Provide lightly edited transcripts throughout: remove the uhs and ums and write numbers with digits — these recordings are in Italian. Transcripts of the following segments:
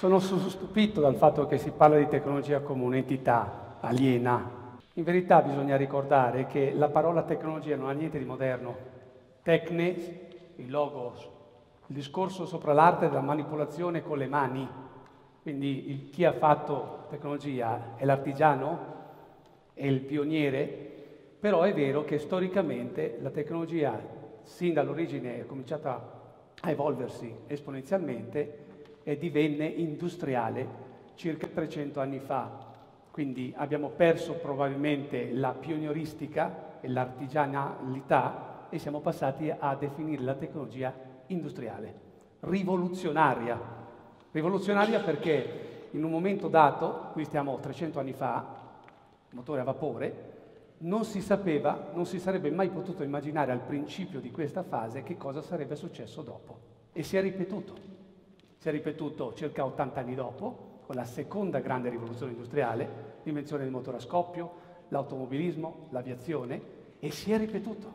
Sono stupito dal fatto che si parla di tecnologia come un'entità aliena. In verità bisogna ricordare che la parola tecnologia non ha niente di moderno. Tecne, il logos, il discorso sopra l'arte della manipolazione con le mani. Quindi chi ha fatto tecnologia è l'artigiano, è il pioniere, però è vero che storicamente la tecnologia, sin dall'origine, è cominciata a evolversi esponenzialmente e divenne industriale circa 300 anni fa. Quindi abbiamo perso probabilmente la pionieristica e l'artigianalità e siamo passati a definire la tecnologia industriale, rivoluzionaria. Rivoluzionaria perché in un momento dato, qui stiamo 300 anni fa, motore a vapore, non si sapeva, non si sarebbe mai potuto immaginare al principio di questa fase che cosa sarebbe successo dopo. E si è ripetuto. Si è ripetuto circa 80 anni dopo, con la seconda grande rivoluzione industriale, l'invenzione del motore a scoppio, l'automobilismo, l'aviazione, e si è ripetuto.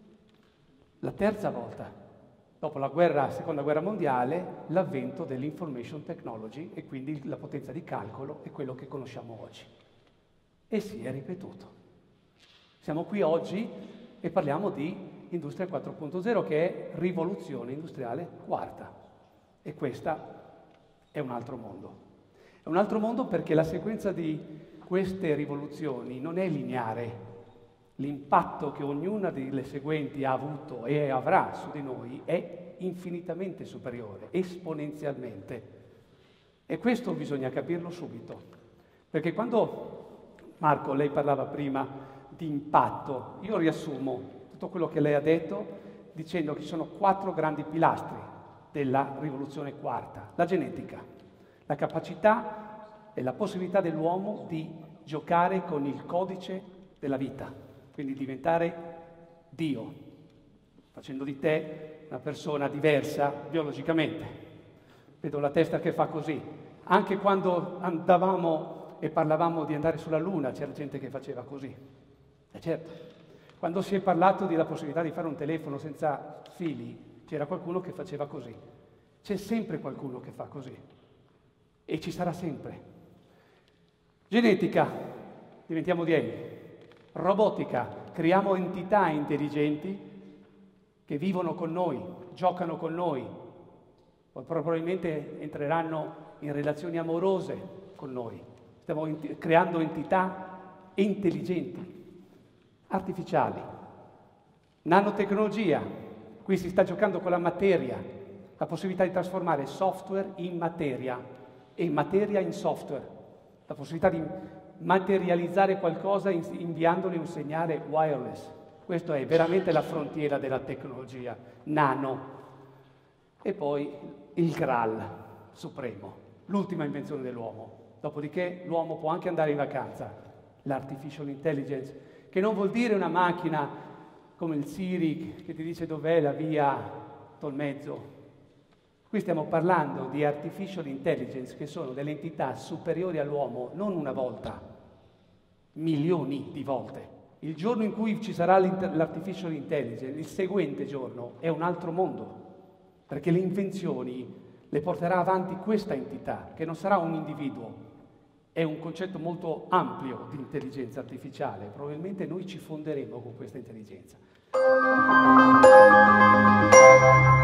La terza volta, dopo la seconda guerra mondiale, l'avvento dell'information technology e quindi la potenza di calcolo è quello che conosciamo oggi. E si è ripetuto. Siamo qui oggi e parliamo di Industria 4.0, che è rivoluzione industriale quarta. E questa è un altro mondo. È un altro mondo perché la sequenza di queste rivoluzioni non è lineare. L'impatto che ognuna delle seguenti ha avuto e avrà su di noi è infinitamente superiore, esponenzialmente. E questo bisogna capirlo subito. Perché quando, Marco, lei parlava prima di impatto, io riassumo tutto quello che lei ha detto dicendo che ci sono 4 grandi pilastri della rivoluzione quarta. La genetica, la capacità e la possibilità dell'uomo di giocare con il codice della vita, quindi diventare Dio, facendo di te una persona diversa biologicamente. Vedo la testa che fa così. Anche quando andavamo e parlavamo di andare sulla Luna, c'era gente che faceva così. E certo, quando si è parlato della possibilità di fare un telefono senza fili, c'era qualcuno che faceva così. C'è sempre qualcuno che fa così. E ci sarà sempre. Genetica, diventiamo DNA. Robotica, creiamo entità intelligenti che vivono con noi, giocano con noi, o probabilmente entreranno in relazioni amorose con noi. Stiamo creando entità intelligenti, artificiali. Nanotecnologia, qui si sta giocando con la materia, la possibilità di trasformare software in materia e materia in software, la possibilità di materializzare qualcosa inviandole un segnale wireless. Questa è veramente la frontiera della tecnologia, nano. E poi il Graal supremo, l'ultima invenzione dell'uomo. Dopodiché l'uomo può anche andare in vacanza, l'artificial intelligence, che non vuol dire una macchina come il Siri che ti dice dov'è la via Tolmezzo. Qui stiamo parlando di artificial intelligence, che sono delle entità superiori all'uomo, non una volta, milioni di volte. Il giorno in cui ci sarà l'artificial intelligence, il seguente giorno è un altro mondo, perché le invenzioni le porterà avanti questa entità, che non sarà un individuo, è un concetto molto ampio di intelligenza artificiale. Probabilmente noi ci fonderemo con questa intelligenza.